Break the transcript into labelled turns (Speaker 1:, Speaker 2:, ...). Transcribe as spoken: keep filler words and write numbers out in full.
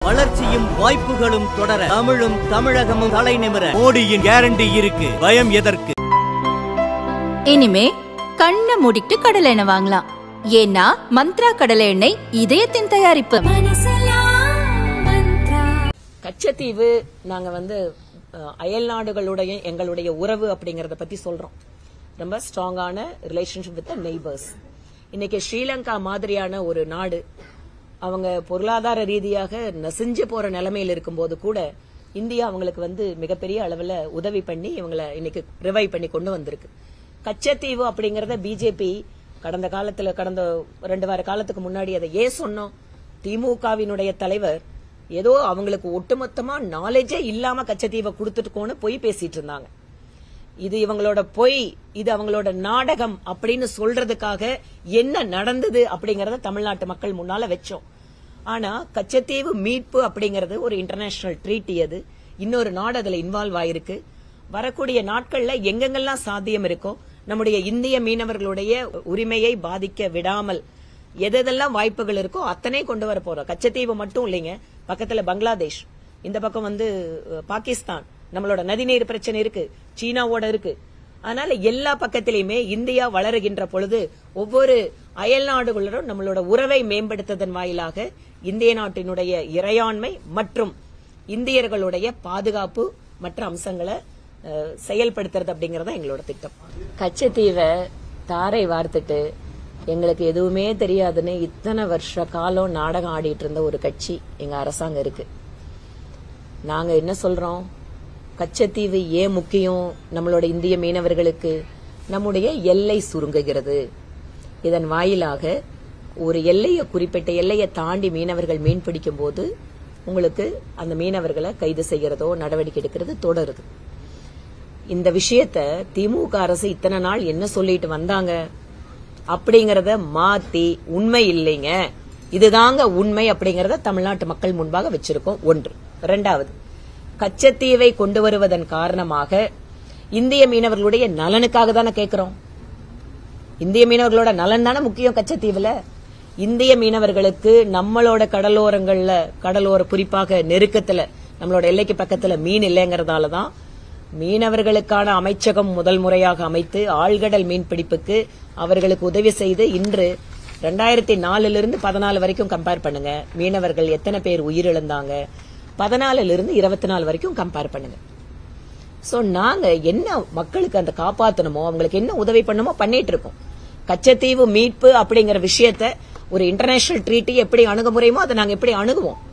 Speaker 1: வளர்ச்சியும் வாய்ப்புகளும் தொடர தமிழும் தமிழகமும் தலை நிமிர மோடியின் கேரண்டி இருக்கு. பயம் எதற்கு?
Speaker 2: இனிமே கண்ணை மூடிட்டு கடலை எண்ணெய் வாங்கலாம். ஏன்னா மந்த்ரா கடலை எண்ணெய் இதயத்தின் தயாரிப்பு.
Speaker 3: கச்சத்தீவு நாங்க வந்து அயல் நாடுகளுடைய எங்களுடைய உறவு அப்படிங்கறத பத்தி சொல்றோம். ரொம்ப ஸ்ட்ராங்கான ரிலேஷன்ஷிப் வித் நெய்பர்ஸ். இன்னைக்கு ஸ்ரீலங்கா மாதிரியான ஒரு நாடு அவங்க பொருளாதார ரீதியாக நசிஞ்சு போற நிலைமையில் இருக்கும்போது கூட இந்தியா அவங்களுக்கு வந்து மிகப்பெரிய அளவுல உதவி பண்ணி இவங்களை இன்னைக்கு ரிவைவ் பண்ணி கொண்டு வந்திருக்கு. கச்சத்தீவு அப்படிங்கறத பிஜேபி கடந்த காலத்துல கடந்த ரெண்டு வார காலத்துக்கு முன்னாடி அதை ஏன் சொன்னோம்? திமுகவினுடைய தலைவர் ஏதோ அவங்களுக்கு ஒட்டுமொத்தமா நாலேஜே இல்லாம கச்சத்தீவை கொடுத்துட்டுக்கோன்னு பொய் பேசிட்டு இருந்தாங்க. இது இவங்களோட பொய், இது அவங்களோட நாடகம் அப்படின்னு சொல்றதுக்காக என்ன நடந்தது அப்படிங்கறத தமிழ்நாட்டு மக்கள் முன்னால வச்சோம். ஆனா கச்சத்தீவு மீட்பு அப்படிங்கறது ஒரு இன்டர்நேஷனல் ட்ரீட்டி. அது இன்னொரு நாடு அதுல இன்வால்வ் ஆயிருக்கு. வரக்கூடிய நாட்கள்ல எங்கெங்கெல்லாம் சாத்தியம் இருக்கோ நம்முடைய இந்திய மீனவர்களுடைய உரிமையை பாதிக்க விடாமல் எதெல்லாம் வாய்ப்புகள் இருக்கோ அத்தனை கொண்டு வர போறோம். கச்சத்தீவு மட்டும் இல்லைங்க, பக்கத்துல பங்களாதேஷ், இந்த பக்கம் வந்து பாகிஸ்தான், நம்மளோட நதிநீர் பிரச்சனை இருக்கு, சீனாவோட இருக்கு. அதனால எல்லா பக்கத்திலயுமே இந்தியா வளருகின்ற பொழுது ஒவ்வொரு அயல் நாடுகளுடன் நம்மளோட உறவை மேம்படுத்துவதன் வாயிலாக இந்திய நாட்டினுடைய இறையாண்மை மற்றும் இந்தியர்களுடைய பாதுகாப்பு மற்ற அம்சங்களை செயல்படுத்துறது அப்படிங்கறத எங்களோட திட்டம். கச்சத்தீவை தாரை வார்த்துட்டு எங்களுக்கு எதுவுமே தெரியாதுன்னு இத்தனை வருஷ காலம் நாடகம் ஆடிட்டு இருந்த ஒரு கட்சி எங்க அரசாங்கம் இருக்கு. நாங்க என்ன சொல்றோம்? கச்சத்தீவு ஏன் முக்கியம் நம்மளோட இந்திய மீனவர்களுக்கு? நம்முடைய எல்லை சுருங்குகிறது. இதன் வாயிலாக ஒரு எல்லையை குறிப்பிட்ட எல்லையை தாண்டி மீனவர்கள் மீன் பிடிக்கும் போது உங்களுக்கு அந்த மீனவர்களை கைது செய்யறதோ நடவடிக்கை எடுக்கிறது தொடருது. இந்த விஷயத்த திமுக அரசு இத்தனை நாள் என்ன சொல்லிட்டு வந்தாங்க அப்படிங்கறத மாத்தி உண்மை இல்லைங்க, இதுதாங்க உண்மை அப்படிங்கறத தமிழ்நாட்டு மக்கள் முன்பாக வச்சிருக்கோம். ஒன்று. இரண்டாவது, கச்சத்தீவை கொண்டு வருவதன் காரணமாக இந்திய மீனவர்களுடைய நலனுக்காக தானே கேட்கிறோம். இந்திய மீனவர்களோட நலன் தானே முக்கியம். கச்சத்தீவுல இந்திய மீனவர்களுக்கு நம்மளோட கடலோரங்கள்ல கடலோர குறிப்பாக நெருக்கத்துல நம்மளோட எல்லைக்கு பக்கத்துல மீன் இல்லைங்கறதாலதான் மீனவர்களுக்கான அமைச்சகம் முதல் முறையாக அமைத்து ஆழ்கடல் மீன்பிடிப்புக்கு அவர்களுக்கு உதவி செய்து இன்று ரெண்டாயிரத்தி நாலுல இருந்து பதினாலு வரைக்கும் கம்பேர் பண்ணுங்க, மீனவர்கள் எத்தனை பேர் உயிரிழந்தாங்க, பதினாலுல இருந்து இருபத்தி நாலு வரைக்கும் கம்பேர் பண்ணுங்க. சோ நாங்க என்ன மக்களுக்கு அந்த காப்பாத்தணுமோ அவங்களுக்கு என்ன உதவி பண்ணுமோ பண்ணிட்டு இருக்கோம். கச்சத்தீவு மீட்பு அப்படிங்கிற விஷயத்த ஒரு இன்டர்நேஷனல் ட்ரீட்டி எப்படி அணுக முடியுமோ அதை நாங்க எப்படி அணுகுவோம்.